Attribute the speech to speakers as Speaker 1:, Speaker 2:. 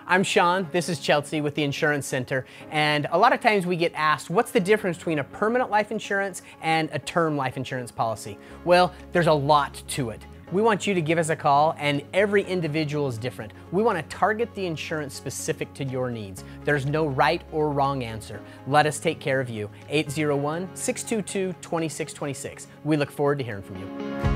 Speaker 1: I'm Sean, this is Chelsea with the Insurance Center, and a lot of times we get asked, what's the difference between a permanent life insurance and a term life insurance policy? Well, there's a lot to it. We want you to give us a call, and every individual is different. We want to target the insurance specific to your needs. There's no right or wrong answer. Let us take care of you. 801-622-2626. We look forward to hearing from you.